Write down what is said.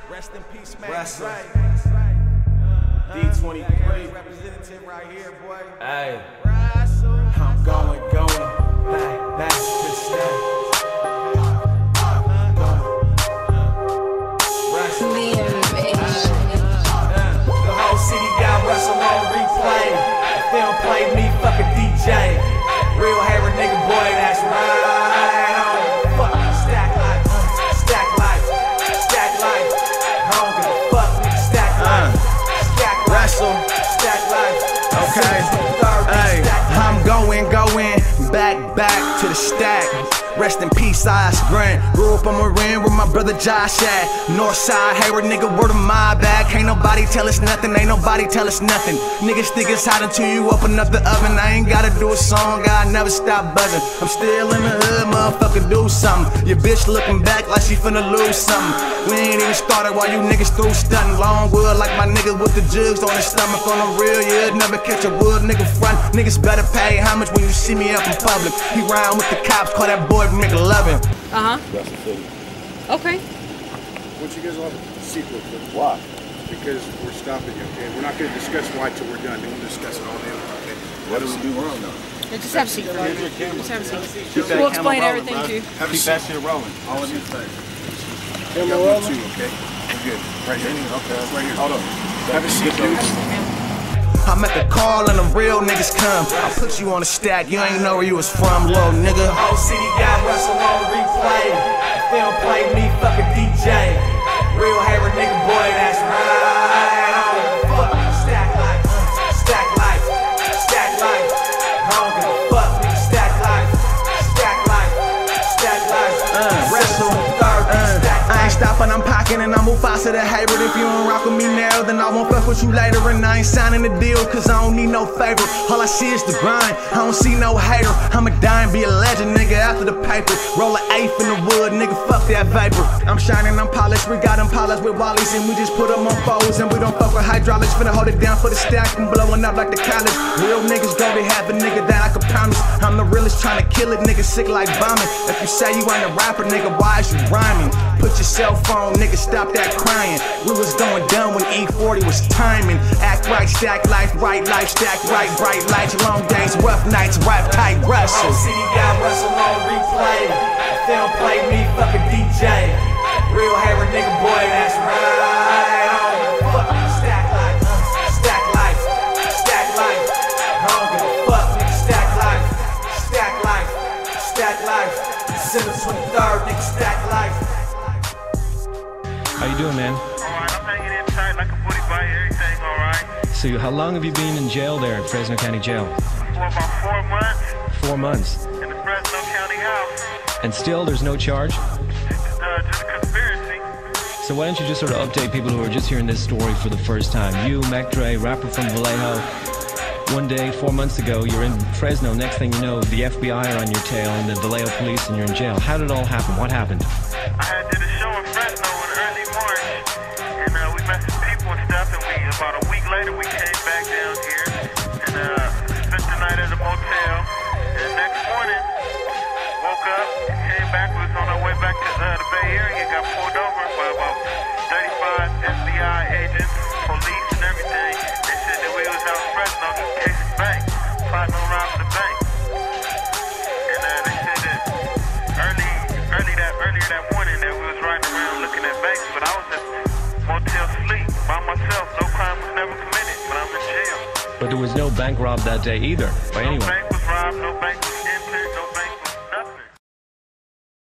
Rest in peace, man. Wrestling. D23 representative right here, boy. Hey, Wrestle. I'm going back to the stack. The whole city got wrestle on replay. If they don't play me, fuck a DJ. Real hater nigga, boy, that's right. Fuck stack life, stack life, stack life. I don't give a fuck, nigga, stack life, stack wrestle, stack life. Okay, hey, I'm going back to the stack. Rest in peace, Ice Grant. Grew up on Marin where my brother Josh at. Northside, Hayward, nigga, word of my back. Ain't nobody tell us nothing, ain't nobody tell us nothing. Niggas think it's hot until you open up the oven. I ain't gotta do a song, I never stop buzzing. I'm still in the hood, motherfucker, do something. Your bitch looking back like she finna lose something. We ain't even started while you niggas through stunting. Long wood like my nigga with the jugs on his stomach. On the real, yeah, never catch a wood nigga front. Niggas better pay how much when you see me up in public. He round with the cops, call that boy McLovin. That's the thing. Okay. Once you guys all have a secret, why? Because we're stopping you, okay? We're not going to discuss why till we're done. Then we'll discuss it all day, okay? What do we do wrong now? Yeah, just have a seat. Just have a seat. Keep that We'll camera explain rolling, everything bro. to you. Keep that shit rolling. All in his face. Camera rolling? Too, okay? We're good. Right here. Okay. Right here. Hold on. Have a seat, dude. I'm at the call and the real niggas come. I put you on the stack, you ain't know where you was from, little nigga. The whole city got wrestle on replay. If they don't play me, fuck a DJ. Real hater nigga, boy, that's right. Fuck stack life, stack life, stack life. I don't give a fuck, nigga, stack life, stack life, stack life. Wrestle, I ain't stopping, I'm pocking and I'm Mufasa the Hayward. If you don't rock with me now, then I won't fuck with you later. And I ain't signing the deal, cause I don't need no favor. All I see is the grind, I don't see no hater. I'ma die and be a legend, nigga, after the paper. Roll an eighth in the wood, nigga, fuck that vapor. I'm shining, I'm polished, we got them polished with wallies. And we just put them on foes, and we don't fuck with hydraulics. Finna hold it down for the stack and blowing up like the college. Real niggas go to have a nigga that I can promise. I'm the realest trying to kill it, nigga, sick like vomit. If you say you ain't a rapper, nigga, why is you rhyming? Put your cell phone, nigga, stop that crying. We was going dumb when E40 was timing. Act right, stack life, stack right, bright lights, long days, rough nights, rap tight, wrestle. Whole city got wrestle on replay. If they don't play me, fuck a DJ. Real hater nigga, boy, that's right. Fuck stack life, stack life, stack life. I don't give a fuck, nigga, stack life, stack life, stack life. December 23rd, nigga, stack life. How you doing, man? Alright, I'm hanging in tight like a booty bite, everything alright. So how long have you been in jail there at Fresno County Jail? For about 4 months. 4 months. In the Fresno County house. And still there's no charge? Just a conspiracy. So why don't you just sort of update people who are just hearing this story for the first time? You, Mac Dre, rapper from Vallejo. One day, 4 months ago, you're in Fresno. Next thing you know, the FBI are on your tail and the Vallejo police and you're in jail. How did it all happen? What happened? I did a show in Fresno in early March. And we met some people and stuff. And about a week later, we came back down here. And spent the night at a motel. And the next morning, woke up, came back. We was on our way back to the Bay Area. Got pulled over by about 35 FBI agents, police and everything. They said that we was out in Fresno just casing bank, plotting on robbing the bank. And they said that earlier that morning that we was riding around looking at banks, but I was at motel sleep by myself. No crime was never committed, but I'm in jail. But there was no bank robbed that day either, by anyone.